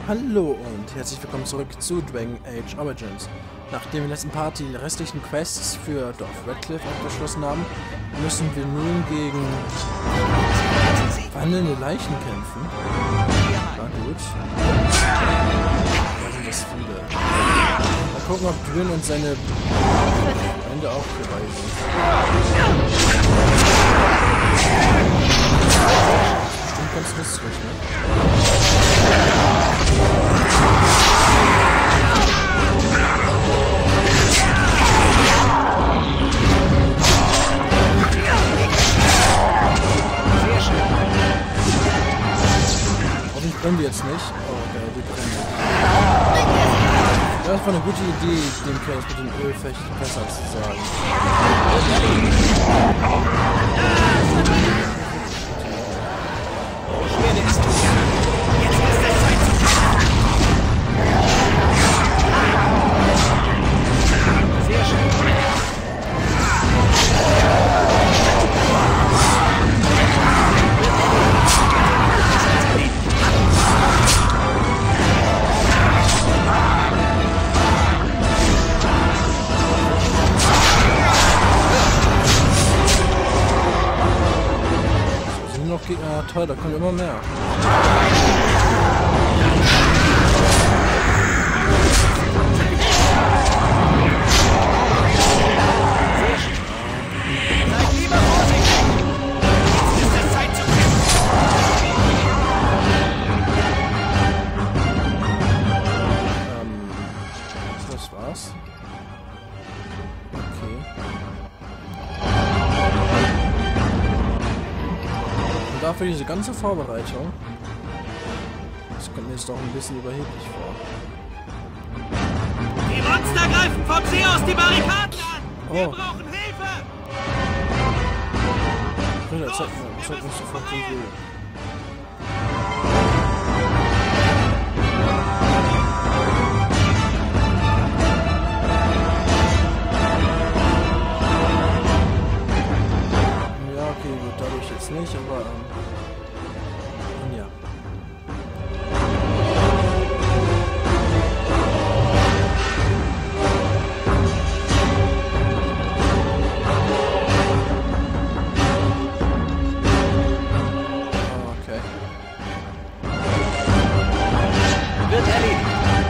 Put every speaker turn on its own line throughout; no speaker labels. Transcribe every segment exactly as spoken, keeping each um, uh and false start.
Hallo und herzlich willkommen zurück zu Dragon Age Origins. Nachdem wir in der letzten Part die restlichen Quests für Dorf Redcliffe abgeschlossen haben, müssen wir nun gegen wandelnde Leichen kämpfen. Na gut. Da sind das viele. Mal gucken, ob Dwyn und seine Freunde auch dabei sind. Bestimmt ganz lustig, ne? Hoffentlich brennen wir jetzt nicht. Oh, geil, wir brennen. Das war eine gute Idee, dem Kerl mit dem Ölfecht besser zu sagen. Ja, toll, da kommt immer mehr. Ähm, das war's. Okay. Dafür diese ganze Vorbereitung. Das kommt mir jetzt doch ein bisschen überheblich vor.
Die Monster greifen vom See aus die Barrikaden an! Wir
Oh.
brauchen Hilfe!
Ritter, zeig mir, zeig mir sofort den Weg. Ja, okay, gut, dadurch jetzt nicht, aber ähm, ja. Okay.
Wird erledigt.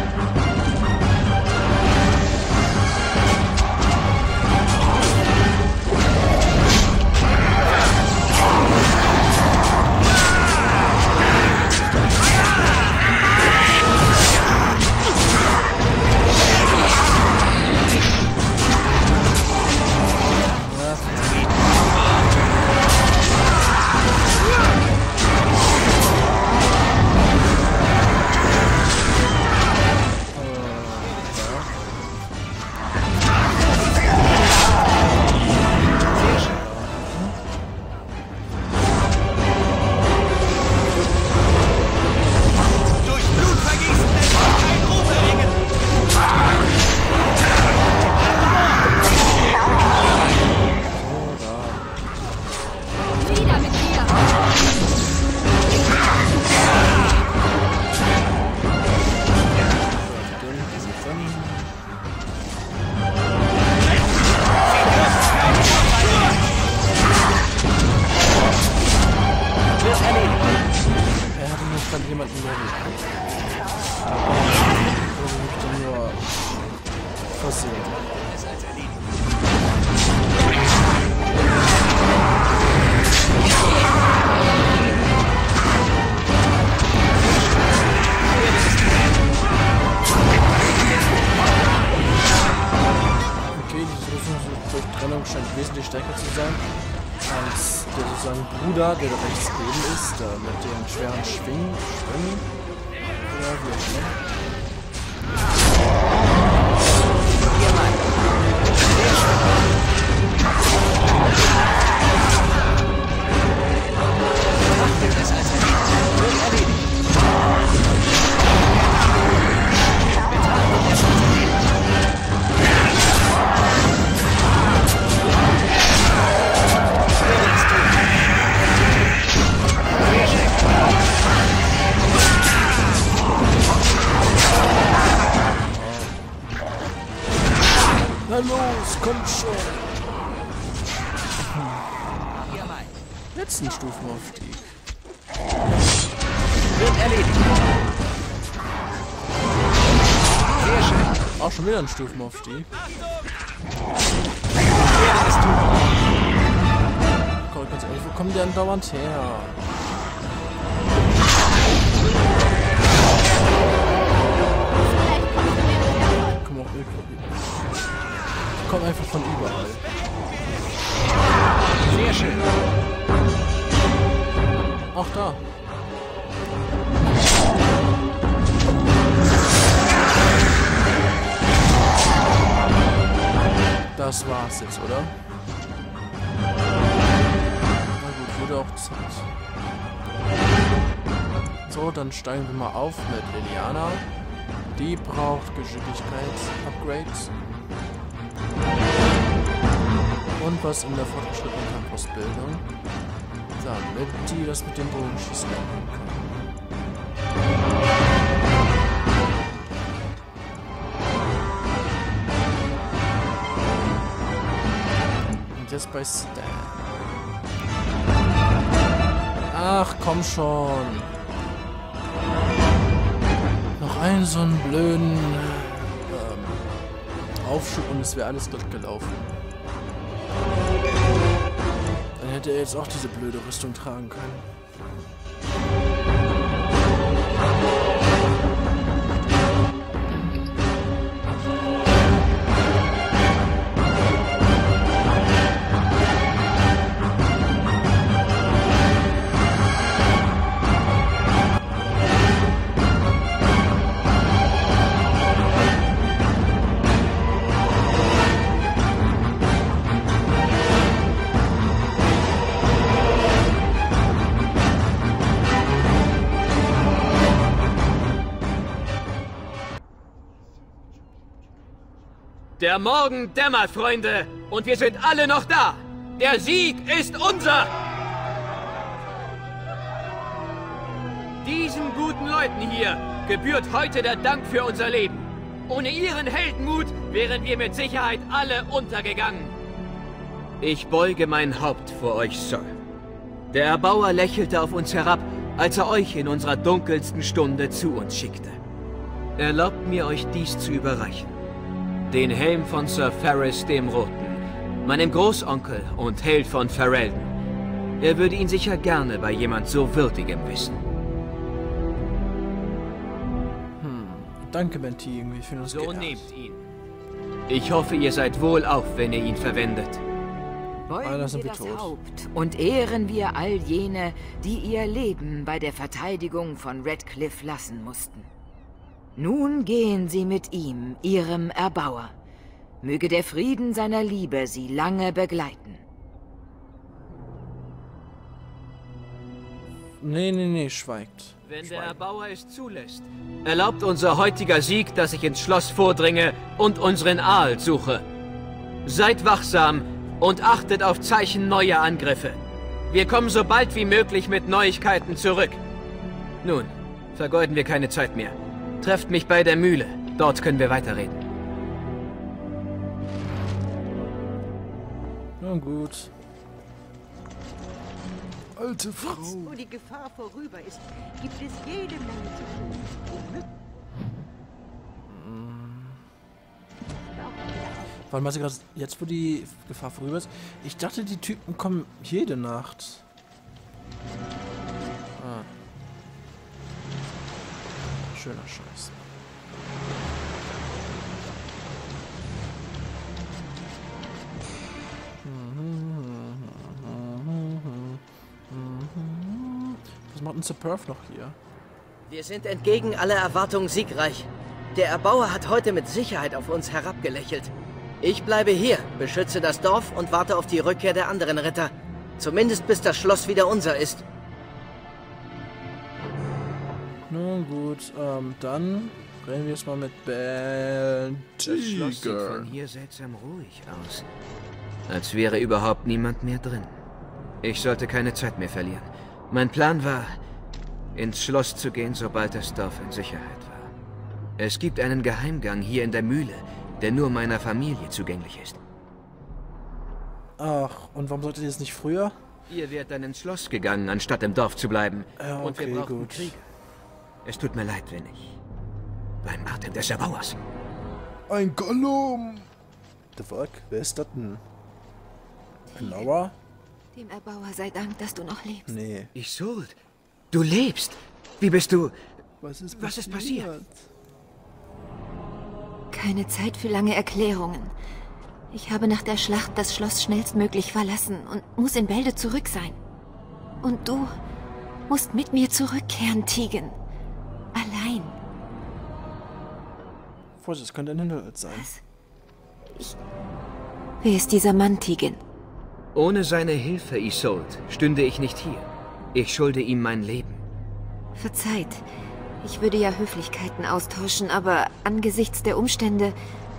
Jemanden mehr nicht. Oder mich dann nur versehen. Okay, die Durchtrennung scheint wesentlich stärker zu sein als der sozusagen Bruder, der da rechts neben ist, da mit den schweren Schwingen, Schwingen, oder wie auch immer.
Sehr schön.
Na los, kommt schon. Letzten Stufenaufstieg.
Wird erledigt. Sehr schön.
Auch schon wieder ein Stufenaufstieg.
Ich werde es tun.
Gott, ganz ehrlich, wo kommen die denn dauernd her? Komm auch irgendwie. Kommt einfach von überall.
Sehr schön.
Auch da. Das war's jetzt, oder? Na gut, wurde auch Zeit. So, dann steigen wir mal auf mit Liliana. Die braucht Geschicklichkeits-Upgrades. Und was in der fortgeschrittenen Campusbildung. Damit die das mit dem Bogenschießen lernen kann. Und jetzt bei Stan. Ach, komm schon. Noch einen so einen blöden ähm, Aufschub und es wäre alles glatt gelaufen. Dann hätte er jetzt auch diese blöde Rüstung tragen können.
Der Morgen dämmert, Freunde, und wir sind alle noch da. Der Sieg ist unser. Diesen guten Leuten hier gebührt heute der Dank für unser Leben. Ohne ihren Heldenmut wären wir mit Sicherheit alle untergegangen. Ich beuge mein Haupt vor euch, Sir. Der Erbauer lächelte auf uns herab, als er euch in unserer dunkelsten Stunde zu uns schickte. Erlaubt mir, euch dies zu überreichen. Den Helm von Sir Ferris dem Roten, meinem Großonkel und Held von Ferelden. Er würde ihn sicher gerne bei jemand so Würdigem wissen.
Hm, danke, Menti, irgendwie für uns
So
geehrt.
nehmt ihn. Ich hoffe, ihr seid wohlauf, wenn ihr ihn verwendet.
Beugen
Ah, da sind
wir
wir
das
tot.
Haupt und ehren wir all jene, die ihr Leben bei der Verteidigung von Redcliffe lassen mussten. Nun gehen sie mit ihm, ihrem Erbauer. Möge der Frieden seiner Liebe sie lange begleiten.
Nee, nee, nee, schweigt.
Wenn der
Schweigen.
Erbauer es zulässt, erlaubt unser heutiger Sieg, dass ich ins Schloss vordringe und unseren Aal suche. Seid wachsam und achtet auf Zeichen neuer Angriffe. Wir kommen so bald wie möglich mit Neuigkeiten zurück. Nun, vergeuden wir keine Zeit mehr. Trefft mich bei der Mühle. Dort können wir weiterreden.
Na gut. Alte Frau.
Jetzt, wo die Gefahr vorüber ist, gibt es jede Menge zu tun. Wir müssen
Warte mal, gerade jetzt, wo die Gefahr vorüber ist. Ich dachte, die Typen kommen jede Nacht. Ah. Schöner Scheiß. Was macht denn Sir Perf noch hier?
Wir sind entgegen aller Erwartungen siegreich. Der Erbauer hat heute mit Sicherheit auf uns herabgelächelt. Ich bleibe hier, beschütze das Dorf und warte auf die Rückkehr der anderen Ritter. Zumindest bis das Schloss wieder unser ist.
Nun gut, ähm, dann reden wir jetzt mal mit Ben
Das Schloss sieht von hier seltsam ruhig aus. Als wäre überhaupt niemand mehr drin. Ich sollte keine Zeit mehr verlieren. Mein Plan war, ins Schloss zu gehen, sobald das Dorf in Sicherheit war. Es gibt einen Geheimgang hier in der Mühle, der nur meiner Familie zugänglich ist.
Ach, und warum solltet ihr es nicht früher?
Ihr wärt dann ins Schloss gegangen, anstatt im Dorf zu bleiben.
Ja, okay,
und wir brauchen
gut.
Krieger. Es tut mir leid, wenn ich beim Atem des Erbauers.
Ein Gollum! The fuck? Wer ist das denn? Laura?
Dem Erbauer sei Dank, dass du noch lebst.
Nee.
Isolde, du lebst. Wie bist du...
Was ist
Was ist passiert?
Keine Zeit für lange Erklärungen. Ich habe nach der Schlacht das Schloss schnellstmöglich verlassen und muss in Bälde zurück sein. Und du musst mit mir zurückkehren, Tegan. Allein.
Vorsicht, es könnte ein Hinterhalt sein.
Was? Ich... Wer ist dieser Mann, Tegan?
Ohne seine Hilfe, Isolde, stünde ich nicht hier. Ich schulde ihm mein Leben.
Verzeiht. Ich würde ja Höflichkeiten austauschen, aber angesichts der Umstände...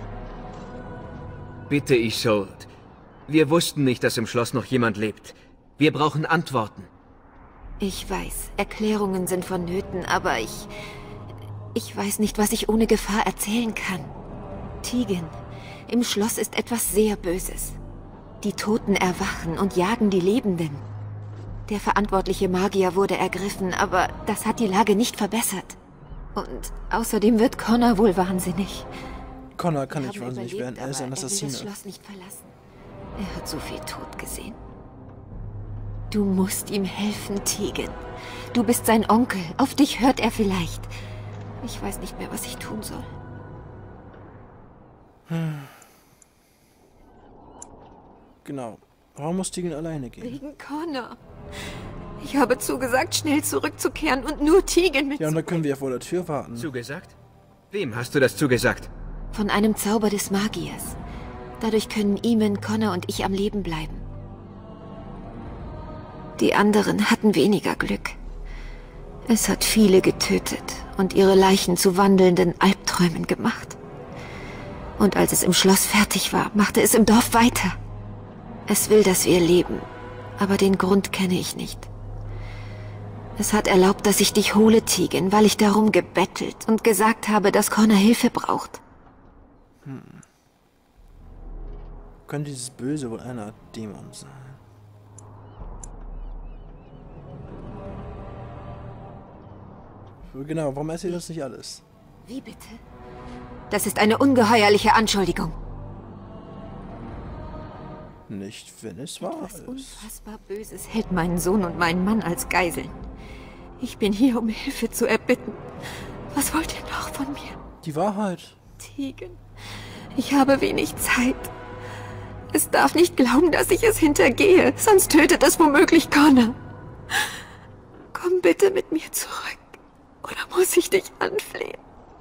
Bitte, Isolde. Wir wussten nicht, dass im Schloss noch jemand lebt. Wir brauchen Antworten.
Ich weiß, Erklärungen sind vonnöten, aber ich... Ich weiß nicht, was ich ohne Gefahr erzählen kann. Tegan, im Schloss ist etwas sehr Böses. Die Toten erwachen und jagen die Lebenden. Der verantwortliche Magier wurde ergriffen, aber das hat die Lage nicht verbessert. Und außerdem wird Connor wohl wahnsinnig.
Connor kann
Wir
nicht
haben
wahnsinnig
überlebt,
werden, er ist ein
aber er will das
Assassine.
Schloss nicht verlassen. Er hat so viel Tod gesehen. Du musst ihm helfen, Tegan. Du bist sein Onkel. Auf dich hört er vielleicht. Ich weiß nicht mehr, was ich tun soll.
Genau. Warum muss Tegan alleine gehen?
Wegen Connor. Ich habe zugesagt, schnell zurückzukehren und nur Tegan mit.
Ja, und dann können wir ja vor der Tür warten.
Zugesagt? Wem hast du das zugesagt?
Von einem Zauber des Magiers. Dadurch können Eamon, Connor und ich am Leben bleiben. Die anderen hatten weniger Glück. Es hat viele getötet und ihre Leichen zu wandelnden Albträumen gemacht. Und als es im Schloss fertig war, machte es im Dorf weiter. Es will, dass wir leben, aber den Grund kenne ich nicht. Es hat erlaubt, dass ich dich hole, Tegan, weil ich darum gebettelt und gesagt habe, dass Connor Hilfe braucht.
Hm. Könnte dieses Böse wohl einer Dämon sein? Genau, warum erzählt uns nicht alles?
Wie bitte? Das ist eine ungeheuerliche Anschuldigung.
Nicht, wenn es wahr
Was
ist.
unfassbar Böses hält meinen Sohn und meinen Mann als Geiseln. Ich bin hier, um Hilfe zu erbitten. Was wollt ihr noch von mir?
Die Wahrheit.
Tegan, ich habe wenig Zeit. Es darf nicht glauben, dass ich es hintergehe, sonst tötet es womöglich Connor. Komm bitte mit mir zurück. Oder muss ich dich anflehen?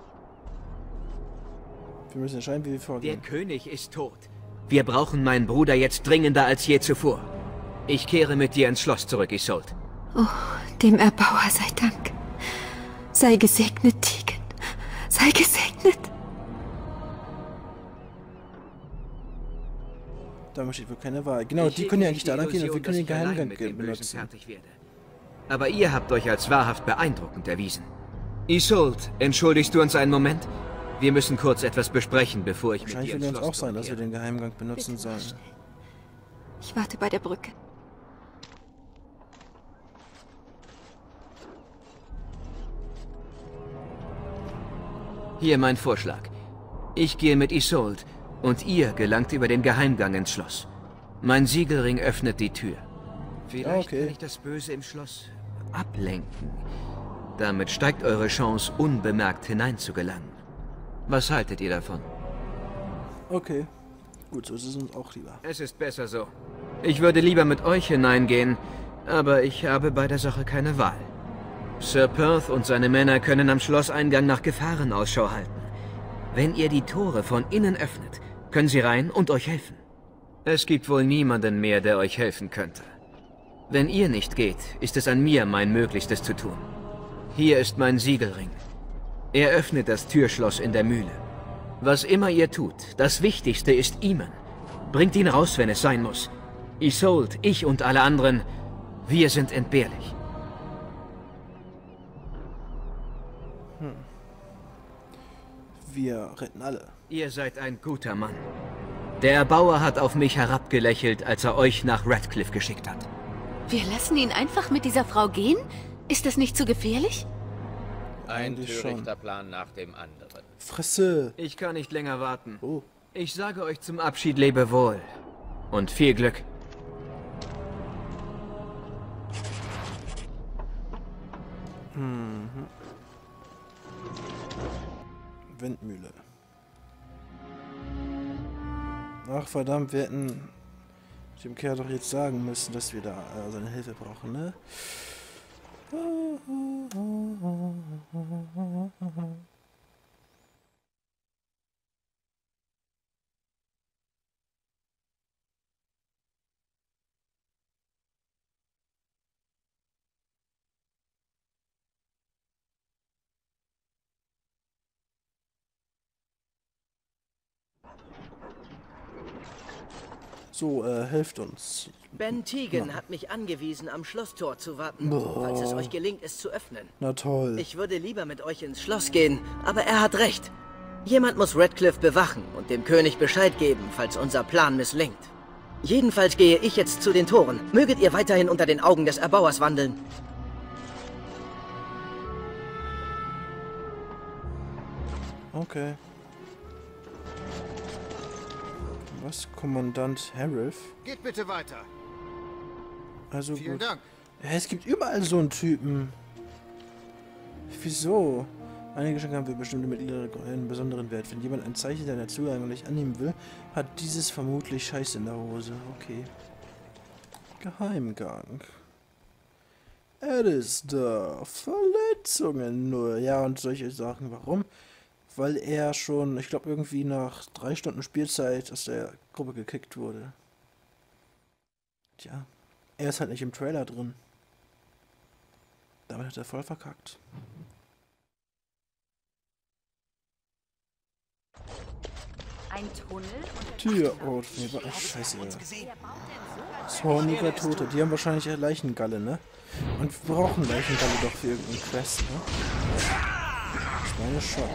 Wir müssen entscheiden, wie wir
Der
vorgehen.
König ist tot. Wir brauchen meinen Bruder jetzt dringender als je zuvor. Ich kehre mit dir ins Schloss zurück, Isolde.
Oh, dem Erbauer sei Dank. Sei gesegnet, Tegan. Sei gesegnet.
Da besteht wohl keine Wahl. Genau, die können ja eigentlich da lang gehen und wir können den Geheimgang benutzen.
Aber ihr habt euch als wahrhaft beeindruckend erwiesen. Isolde, entschuldigst du uns einen Moment? Wir müssen kurz etwas besprechen, bevor ich mit
Wahrscheinlich
dir
will
ins
uns auch
Schloss
sein, dass wir
zurückkehre.
den Geheimgang benutzen
Bitte
sollen.
schnell. Ich warte bei der Brücke.
Hier mein Vorschlag. Ich gehe mit Isolde und ihr gelangt über den Geheimgang ins Schloss. Mein Siegelring öffnet die Tür. Vielleicht
Okay.
kann ich das Böse im Schloss ablenken. Damit steigt eure Chance, unbemerkt hineinzugelangen. Was haltet ihr davon?
Okay. Gut, so ist es uns auch lieber.
Es ist besser so. Ich würde lieber mit euch hineingehen, aber ich habe bei der Sache keine Wahl. Sir Perth und seine Männer können am Schlosseingang nach Gefahren Ausschau halten. Wenn ihr die Tore von innen öffnet, können sie rein und euch helfen. Es gibt wohl niemanden mehr, der euch helfen könnte. Wenn ihr nicht geht, ist es an mir, mein Möglichstes zu tun. Hier ist mein Siegelring. Er öffnet das Türschloss in der Mühle. Was immer ihr tut, das Wichtigste ist Eamon. Bringt ihn raus, wenn es sein muss. Isolde, ich und alle anderen, wir sind entbehrlich.
Wir retten alle.
Ihr seid ein guter Mann. Der Erbauer hat auf mich herabgelächelt, als er euch nach Radcliffe geschickt hat.
Wir lassen ihn einfach mit dieser Frau gehen? Ist das nicht zu gefährlich?
Ein
Eigentlich
törichter
schon.
Plan nach dem anderen.
Fresse.
Ich kann nicht länger warten.
Oh.
Ich sage euch zum Abschied Lebewohl. Und viel Glück.
Mhm. Windmühle. Ach verdammt, wir hätten dem Kerl doch jetzt sagen müssen, dass wir da äh, seine Hilfe brauchen, ne? So, äh, helft uns.
Ben Tegan hat mich angewiesen, am Schlosstor zu warten,
Boah.
falls es euch gelingt, es zu öffnen.
Na toll.
Ich würde lieber mit euch ins Schloss gehen, aber er hat recht. Jemand muss Radcliffe bewachen und dem König Bescheid geben, falls unser Plan misslingt. Jedenfalls gehe ich jetzt zu den Toren. Möget ihr weiterhin unter den Augen des Erbauers wandeln.
Okay. Was? Kommandant Harith?
Geht bitte weiter.
Also
Vielen
gut.
Dank.
Ja, es gibt überall so einen Typen. Wieso? Einige Geschenke haben für bestimmte Mitglieder einen besonderen Wert. Wenn jemand ein Zeichen deiner Zugang nicht annehmen will, hat dieses vermutlich Scheiße in der Hose. Okay. Geheimgang. Alistair. Verletzungen nur. Ja, und solche Sachen. Warum? Weil er schon, ich glaube, irgendwie nach drei Stunden Spielzeit aus der Gruppe gekickt wurde. Tja. Er ist halt nicht im Trailer drin. Damit hat er voll verkackt.
Ein Tunnel?
Tür. Oh, nee, war echt scheiße. Zorniger Tote. Die haben wahrscheinlich Leichengalle, ne? Und wir brauchen Leichengalle doch für irgendeinen Quest, ne? Ich meine schon.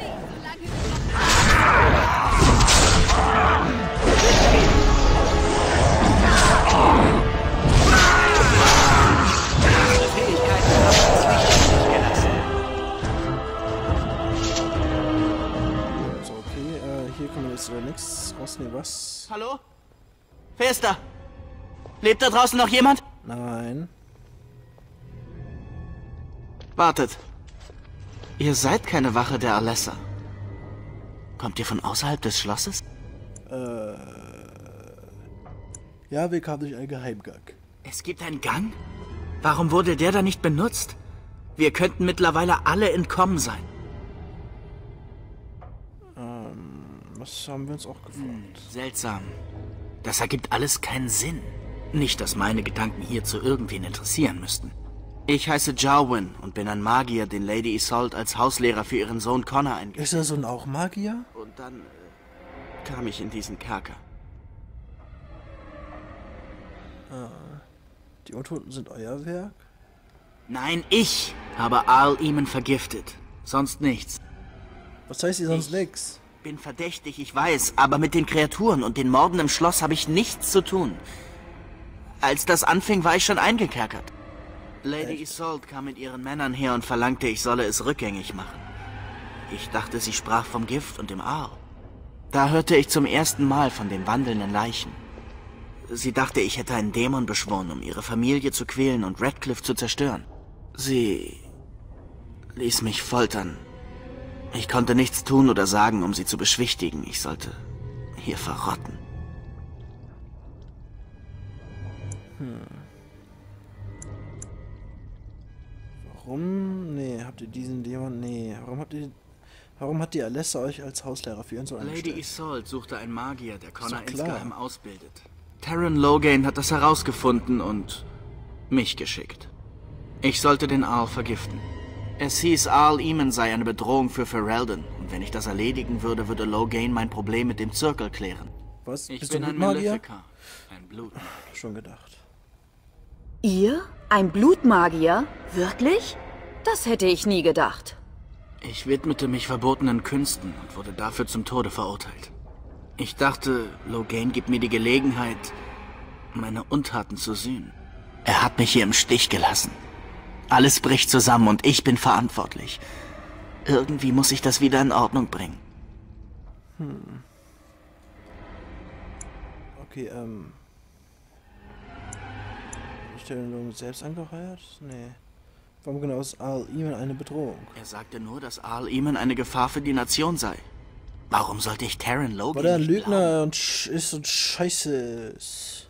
So, okay, äh, hier kann man jetzt wieder nichts rausnehmen. Was?
Hallo? Wer ist da? Lebt da draußen noch jemand?
Nein.
Wartet. Ihr seid keine Wache der Alessa. Kommt ihr von außerhalb des Schlosses?
Äh. Ja, wir kamen durch einen Geheimgang.
Es gibt einen Gang? Warum wurde der da nicht benutzt? Wir könnten mittlerweile alle entkommen sein.
Ähm, was haben wir uns auch gefragt?
Seltsam. Das ergibt alles keinen Sinn. Nicht, dass meine Gedanken hierzu irgendwen interessieren müssten. Ich heiße Jarwin und bin ein Magier, den Lady Isolde als Hauslehrer für ihren Sohn Connor eingestellt.
Ist er so ein auch Magier?
Und dann äh, kam ich in diesen Kerker.
Ah. Die Untoten sind euer Werk?
Nein, ich habe Arl Eamon vergiftet. Sonst nichts.
Was heißt hier sonst
Ich-
nix?
Bin verdächtig, ich weiß, aber mit den Kreaturen und den Morden im Schloss habe ich nichts zu tun. Als das anfing, war ich schon eingekerkert. Lady
Echt?
Isolde kam mit ihren Männern her und verlangte, ich solle es rückgängig machen. Ich dachte, sie sprach vom Gift und dem Arl. Da hörte ich zum ersten Mal von den wandelnden Leichen. Sie dachte, ich hätte einen Dämon beschworen, um ihre Familie zu quälen und Radcliffe zu zerstören. Sie ließ mich foltern. Ich konnte nichts tun oder sagen, um sie zu beschwichtigen. Ich sollte hier verrotten.
Warum? Nee, habt ihr diesen Dämon? Nee. Warum habt ihr. Warum hat die Alessa euch als Hauslehrer für ihren Sohn
Lady
angestellt?
Isolde suchte einen Magier, der Connor
Ist doch klar.
insgeheim ausbildet. Taron Logain hat das herausgefunden und mich geschickt. Ich sollte den Arl vergiften. Es hieß, Arl Eamon sei eine Bedrohung für Ferelden. Und wenn ich das erledigen würde, würde Logain mein Problem mit dem Zirkel klären.
Was?
Ich
Bist
bin
du
ein
Blutmagier?
Malefica. Ein Blutmagier.
Schon gedacht.
Ihr? Ein Blutmagier? Wirklich? Das hätte ich nie gedacht.
Ich widmete mich verbotenen Künsten und wurde dafür zum Tode verurteilt. Ich dachte, Logain gibt mir die Gelegenheit, meine Untaten zu sühnen. Er hat mich hier im Stich gelassen. Alles bricht zusammen und ich bin verantwortlich. Irgendwie muss ich das wieder in Ordnung bringen.
Hm. Okay, ähm... Ist der nun selbst angeheuert? Nee. Warum genau ist Al Eamon eine Bedrohung?
Er sagte nur, dass Al Eamon eine Gefahr für die Nation sei. Warum sollte ich Taron Logan
Weil er ein
nicht
Lügner
glauben?
und sch ist und scheiße ist.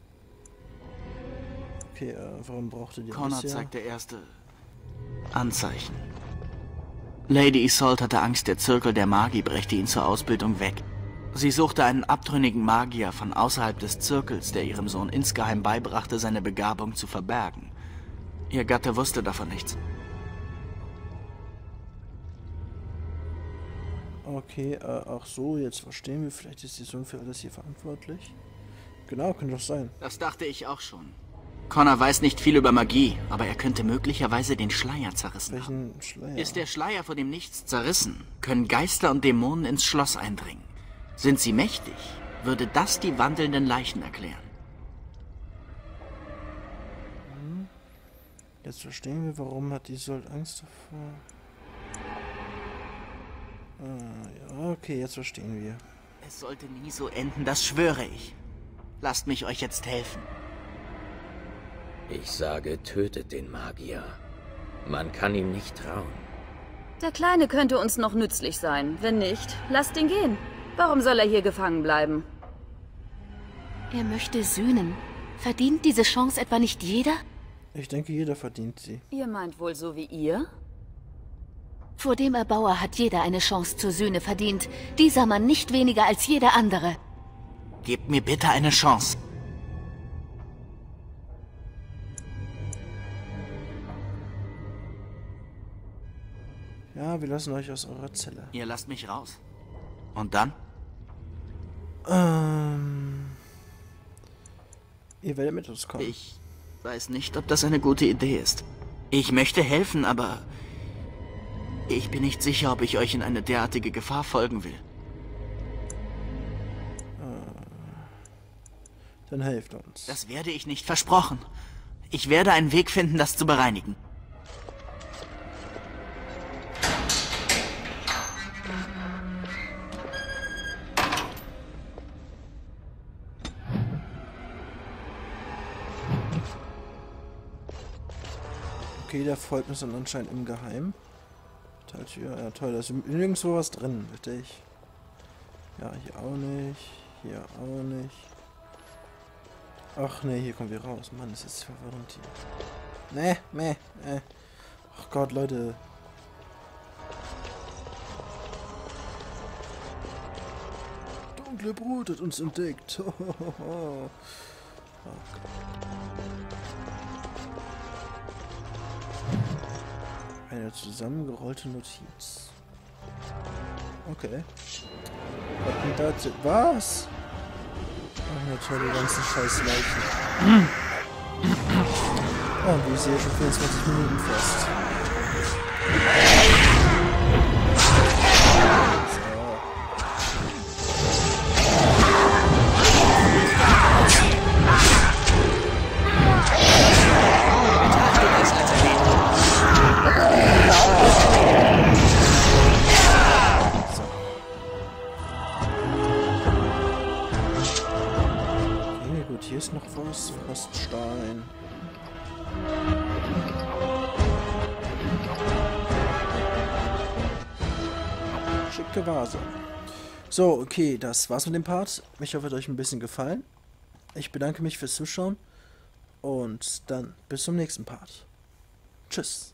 Okay, äh, warum brauchte die
Connor
bisher?
zeigte erste Anzeichen. Lady Isolde hatte Angst, der Zirkel der Magie brächte ihn zur Ausbildung weg. Sie suchte einen abtrünnigen Magier von außerhalb des Zirkels, der ihrem Sohn insgeheim beibrachte, seine Begabung zu verbergen. Ihr Gatte wusste davon nichts.
Okay, äh, ach so, jetzt verstehen wir. Vielleicht ist die Sohn für alles hier verantwortlich. Genau, könnte doch sein.
Das dachte ich auch schon. Connor weiß nicht viel über Magie, aber er könnte möglicherweise den Schleier zerrissen haben.
Welchen Schleier?
Ist der Schleier vor dem Nichts zerrissen, können Geister und Dämonen ins Schloss eindringen. Sind sie mächtig, würde das die wandelnden Leichen erklären.
Hm. Jetzt verstehen wir, warum hat die Isolde Angst davor. Ah, ja, okay, jetzt verstehen wir.
Es sollte nie so enden, das schwöre ich. Lasst mich euch jetzt helfen.
Ich sage, tötet den Magier. Man kann ihm nicht trauen.
Der Kleine könnte uns noch nützlich sein. Wenn nicht, lasst ihn gehen. Warum soll er hier gefangen bleiben?
Er möchte sühnen. Verdient diese Chance etwa nicht jeder?
Ich denke, jeder verdient sie.
Ihr meint wohl so wie ihr?
Vor dem Erbauer hat jeder eine Chance zur Sühne verdient. Dieser Mann nicht weniger als jeder andere.
Gebt mir bitte eine Chance.
Ja, wir lassen euch aus eurer Zelle.
Ihr lasst mich raus. Und dann?
Ähm... Ihr werdet mit uns kommen.
Ich weiß nicht, ob das eine gute Idee ist. Ich möchte helfen, aber ich bin nicht sicher, ob ich euch in eine derartige Gefahr folgen will.
Dann helft uns.
Das werde ich nicht, versprochen. Ich werde einen Weg finden, das zu bereinigen.
Okay, der folgt uns dann anscheinend im Geheimen. Teiltür, ja toll, da ist nirgendwo was drin, richtig. Ja, hier auch nicht. Hier auch nicht. Ach ne, hier kommen wir raus. Mann, das ist verwirrend hier. Ne, ne, ne. Ach Gott, Leute. Dunkle Brut hat uns entdeckt. Oh Gott. Eine zusammengerollte Notiz. Okay. Was denn dazu? Was? Ach, natürlich, die ganzen scheiß Leichen. Oh, wie ich sehe, schon vierundzwanzig Minuten fast. Hier ist noch was. Froststein. Schicke Vase. So, okay, das war's mit dem Part. Ich hoffe, es hat euch ein bisschen gefallen. Ich bedanke mich fürs Zuschauen. Und dann bis zum nächsten Part. Tschüss.